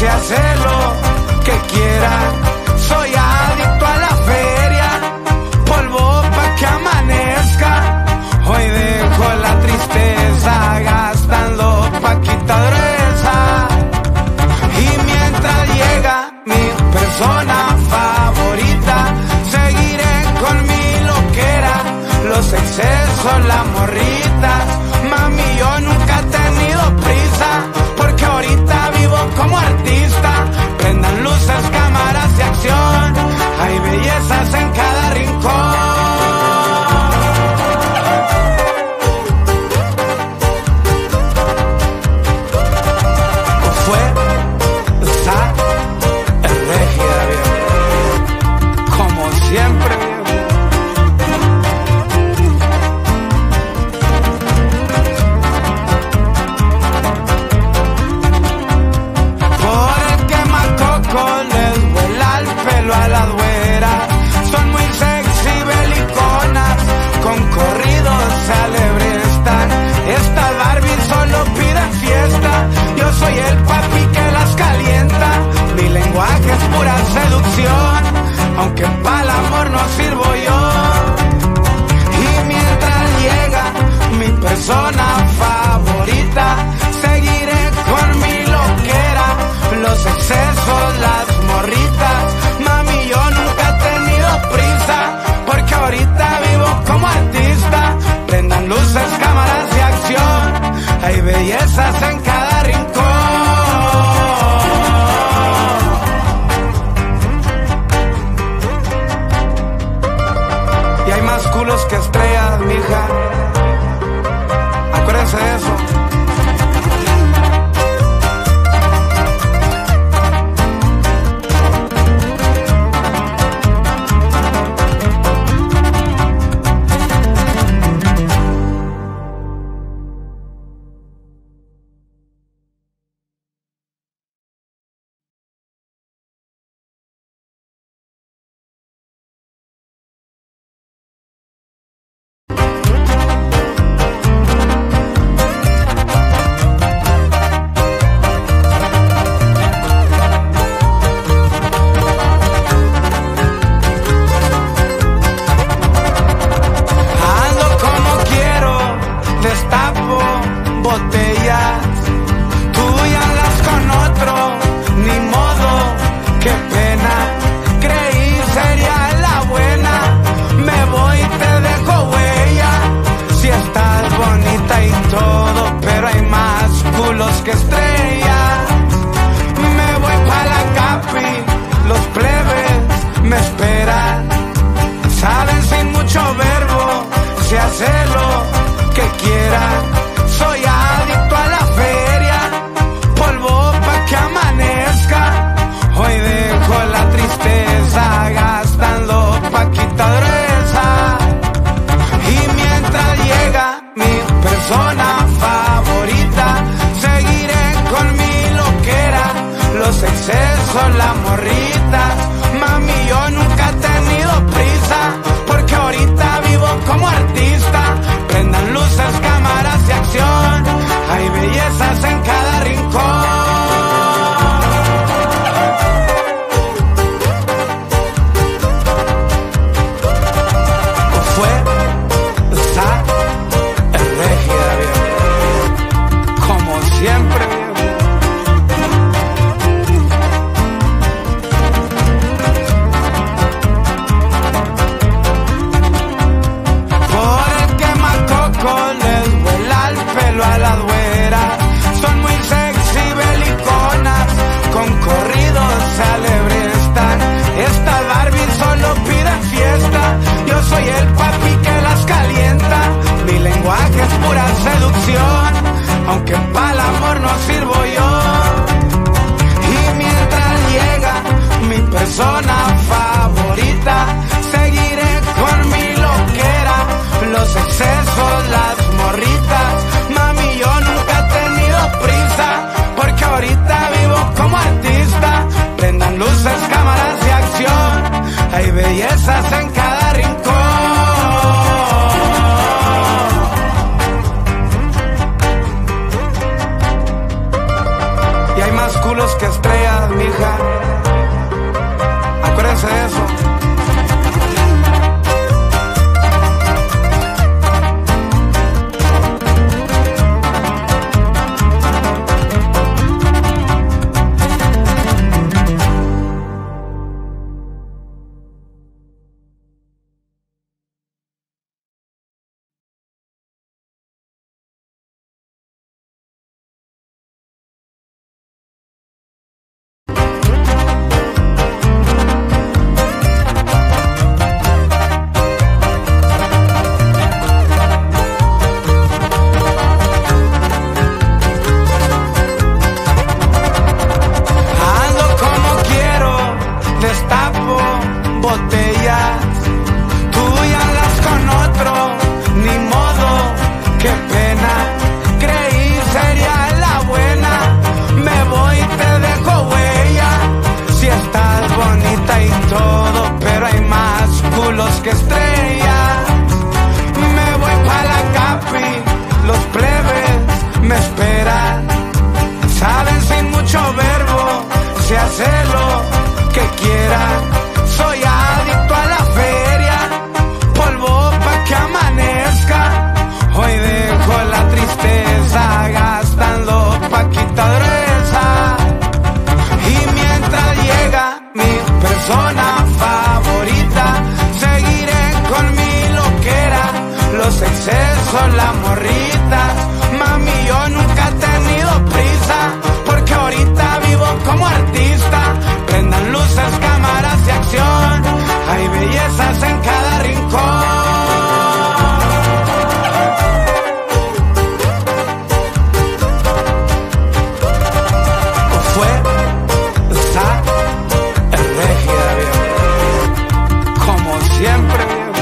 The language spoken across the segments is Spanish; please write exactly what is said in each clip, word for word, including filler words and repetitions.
se hace lo que quiera. Soy adicto a la feria, polvo pa' que amanezca. Hoy dejo la tristeza gastando paquita gruesa. Y mientras llega mi persona favorita, seguiré con mi loquera, los excesos, las morritas. Mami, yo nunca he tenido prisa, porque ahorita vivo como artista. Prendan luces, cámaras y acción, hay bellezas en cada rincón. Siempre por el quemacoco les vuela el pelo a las güeras. Son muy sexy, beliconas, con corridos se alebrestan. Estas Barbie solo piden fiesta, yo soy el papi que las calienta. Mi lenguaje es pura seducción, aunque pa'l amor no sirvo yo. Y mientras llega mi persona favorita, seguiré con mi loquera, los excesos, las morritas. Mami, yo nunca he tenido prisa, porque ahorita vivo como artista. Prendan luces, cámaras y acción, hay bellezas en cada rincón. Culos que estrellas, mija. Acuérdense de eso. Que estrellas, me voy pa' la Capi, los plebes me esperan. Saben sin mucho verbo, se hace lo que quiera. Soy adicto a la feria, polvo pa' que amanezca. Hoy dejo la tristeza gastando paquita gruesa. Y mientras llega mi persona favorita, los excesos, las morritas. Mami, yo nunca he tenido prisa, porque ahorita vivo como artista. Prendan luces, cámaras y acción, hay bellezas en cada rincón. Fue esa regia, como siempre. mija. Acuérdense de eso. Que estrellas, me voy pa' la capi, los plebes me esperan, saben sin mucho verbo, se hace lo que quieran, soy adicto a la feria, polvo pa' que amanezca, hoy dejo la tristeza gastando paquita gruesa, y mientras llega mi persona favorita, los excesos, las morritas, mami, yo nunca he tenido prisa, porque ahorita vivo como artista, prendan luces, cámaras de acción, hay bellezas en cada rincón. Fue esa elegida, como siempre.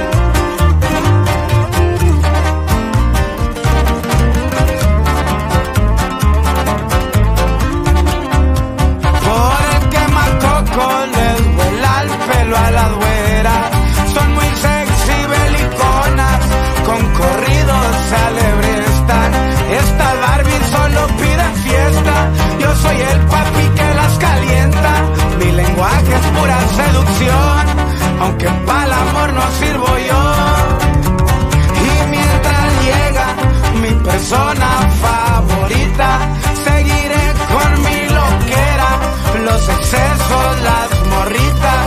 A las güeras, son muy sexy, beliconas, con corridos se alebrestan. Estas Barbie solo piden fiesta, yo soy el papi que las calienta. Mi lenguaje es pura seducción, aunque pa'l amor no sirvo yo. Y mientras llega mi persona favorita, seguiré con mi loquera, los excesos, las morritas.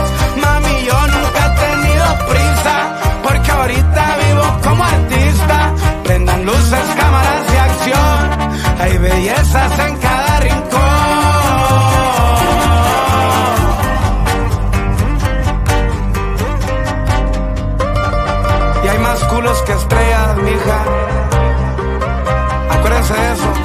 Porque ahorita vivo como artista, prendan luces, cámaras de acción, hay bellezas en cada rincón. Y hay más culos que estrellas, mija. Acuérdense de eso.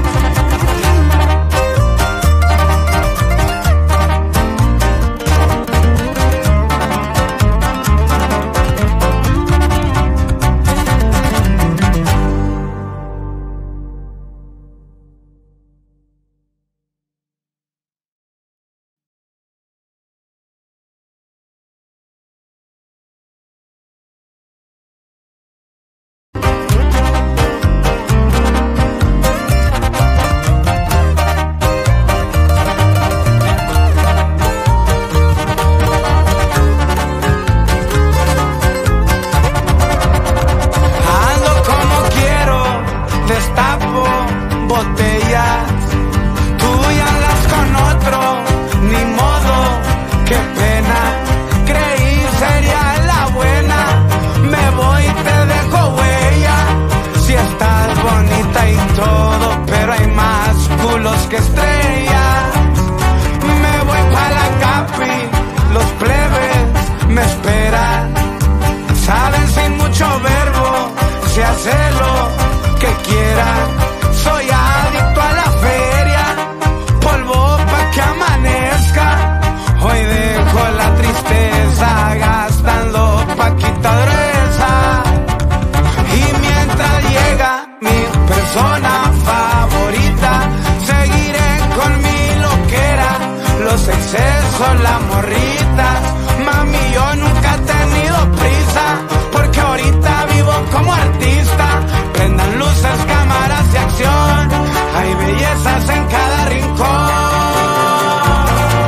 Que estrellas, me voy pa' la capi, los plebes me esperan, saben sin mucho verbo, se hace lo que quieran, soy adicto a la feria, polvo pa' que amanezca, hoy dejo la tristeza gastando paquita gruesa, y mientras llega mi persona favorita, los excesos, las morritas, mami, yo nunca he tenido prisa, porque ahorita vivo como artista, prendan luces, cámaras de acción, hay bellezas en cada rincón.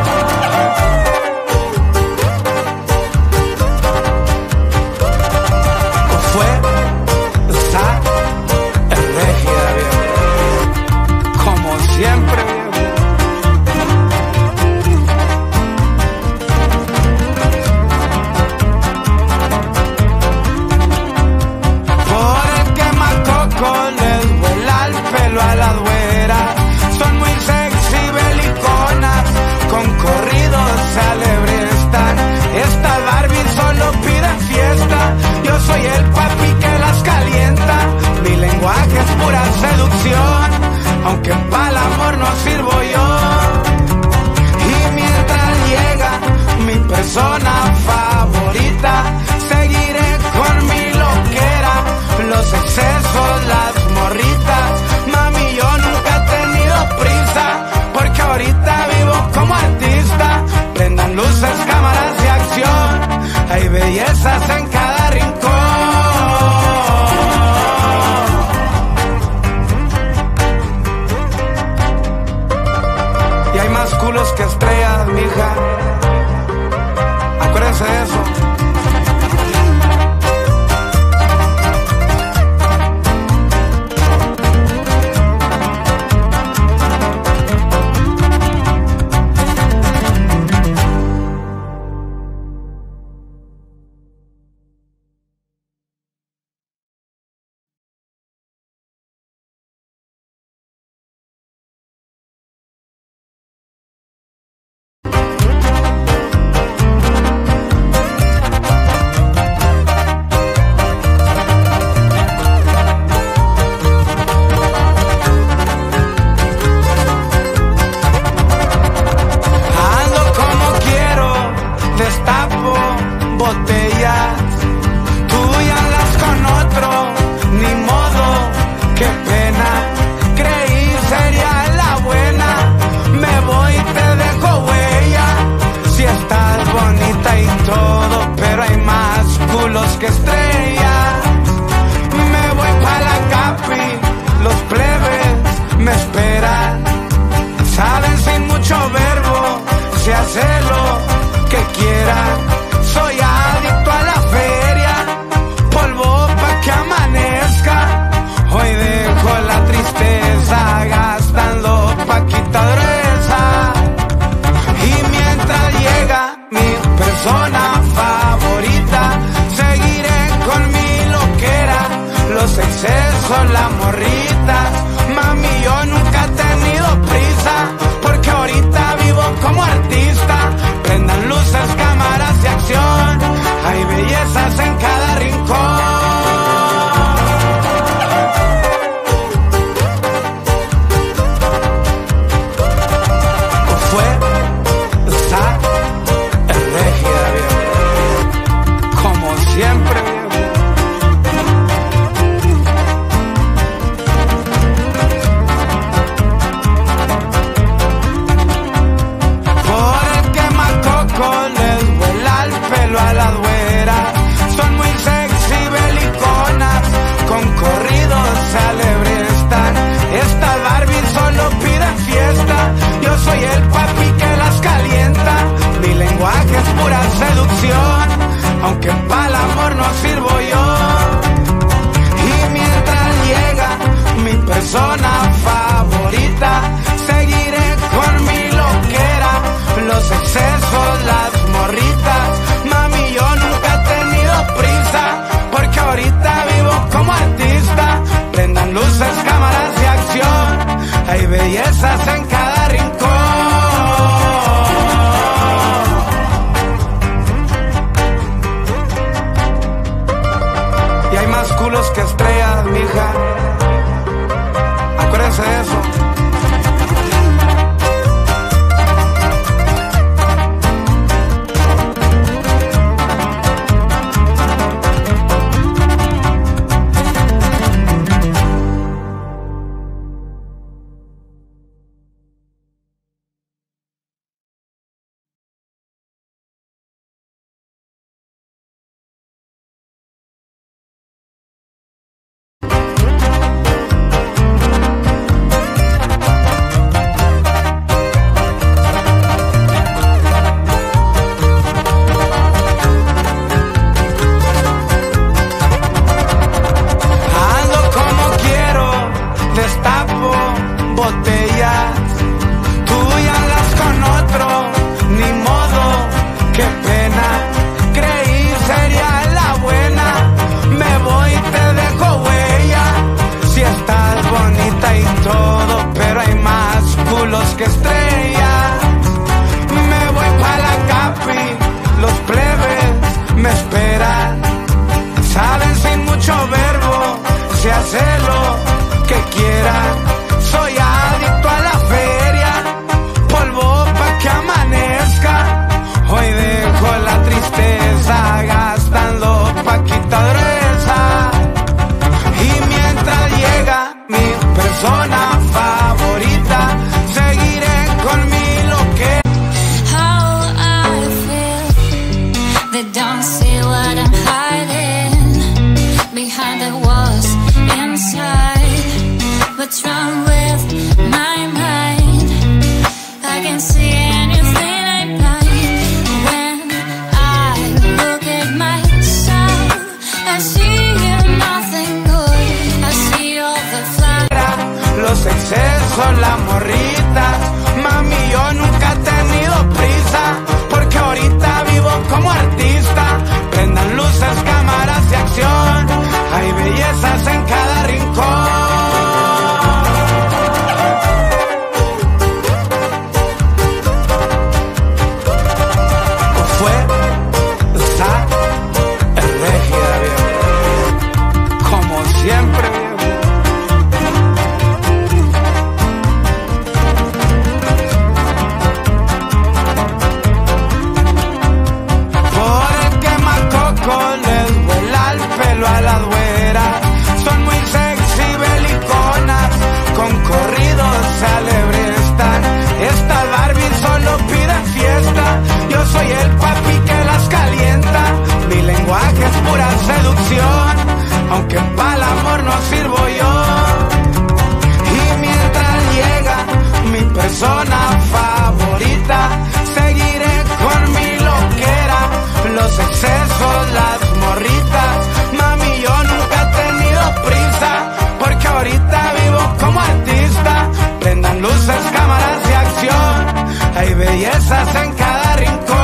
bellezas en cada rincón.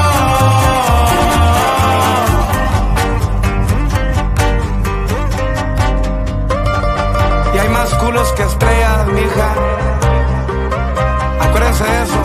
Y hay más culos que estrellas, mija. Acuérdense de eso.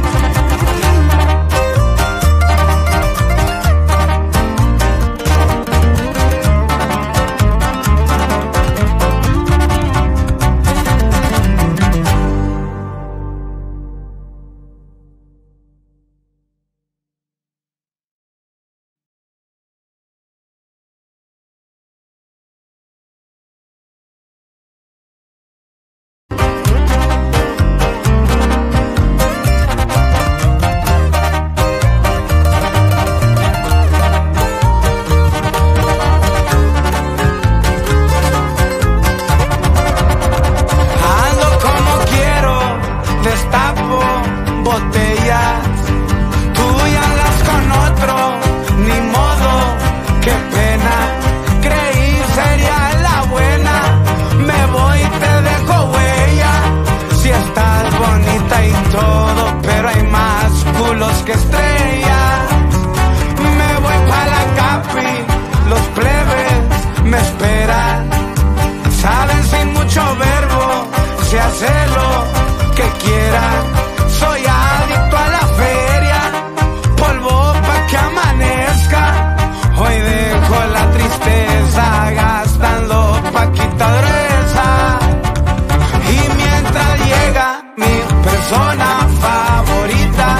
Que estrellas, me voy pa' la capi, los plebes me esperan, saben sin mucho verbo, se hace lo que quieran, soy adicto a la feria, polvo pa' que amanezca, hoy dejo la tristeza gastando paquita gruesa, y mientras llega mi persona favorita,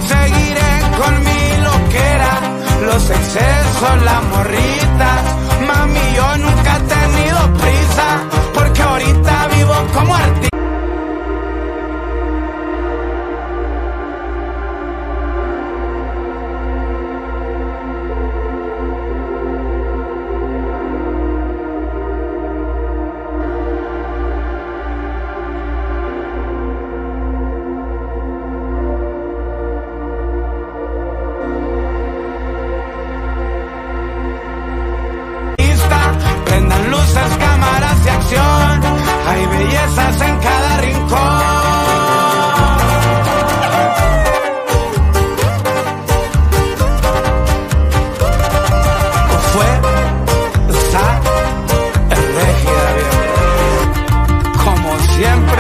los excesos, las morritas, mami, yo nunca he tenido prisa, porque ahorita vivo como artista. Prendan luces, cámaras de acción, hay bellezas en cada rincón. Fue esa elegida, como siempre.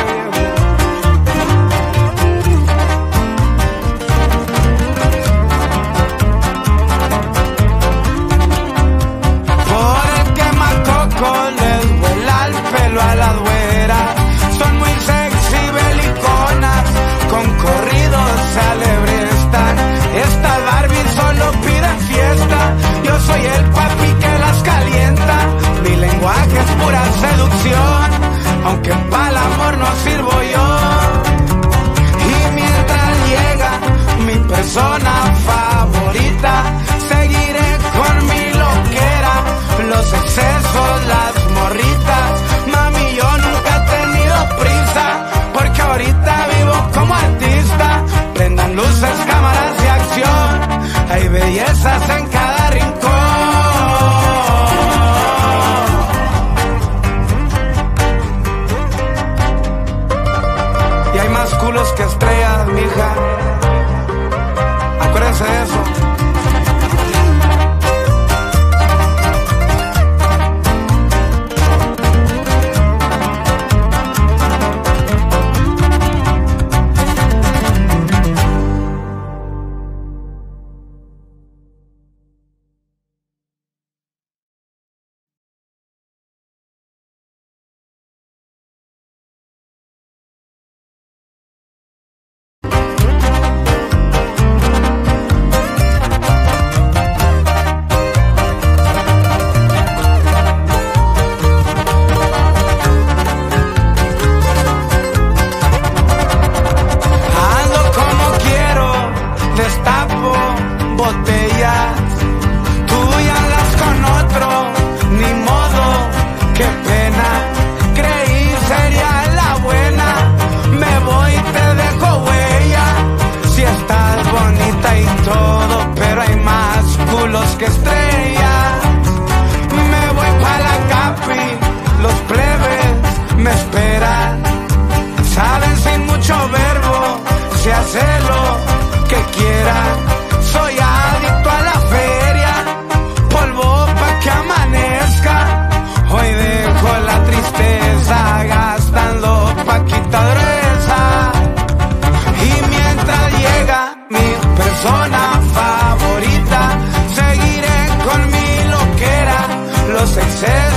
Les vuela el pelo a las güeras, son muy sexy beliconas, con corridos se alebrestan. Estas Barbie solo piden fiesta, yo soy el papi que las calienta. Mi lenguaje es pura seducción, aunque pa'l amor no sirvo yo. Y mientras llega mi persona favorita, seguiré con mi loquera, los excesos, las morritas, mami, yo nunca he tenido prisa, porque ahorita vivo como artista. Prendan luces, cámaras de acción, hay bellezas en cada rincón. Y hay más culos que estrellas, mija.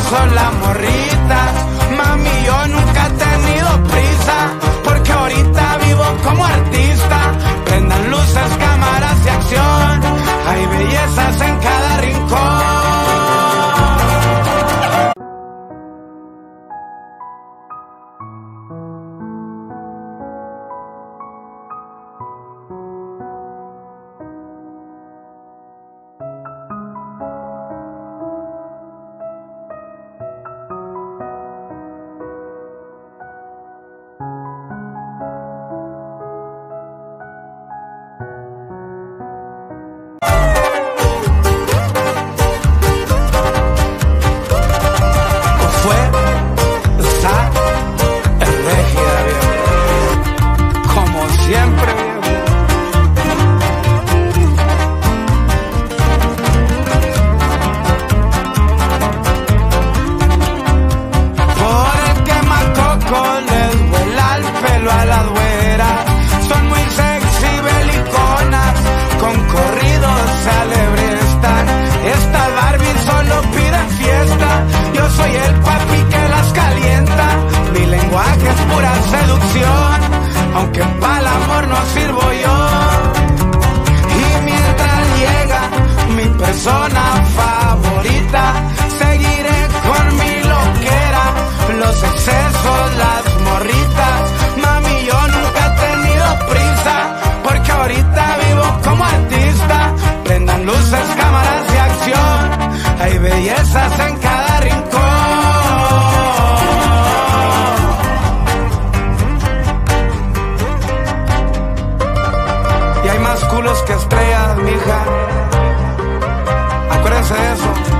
sola morrita. Mami, yo nunca he tenido prisa, porque ahorita vivo como artista. Prendan luces, cámaras y acción, hay bellezas en cada rincón. Siempre por el quemacoco les vuela el pelo a la güera. Son muy sexy beliconas, con corridos se alebrestan. Estas Barbie solo piden fiesta, yo soy el papi que las calienta. Mi lenguaje es pura seducción, aunque pa'l amor no sirvo yo. Y mientras llega mi persona favorita, seguiré con mi loquera, los excesos, las morritas. Mami, yo nunca he tenido prisa, porque ahorita vivo como artista. Prendan luces, cámaras y acción, hay bellezas en cada rincón. Culos que estrellas, mija. Acuérdense de eso.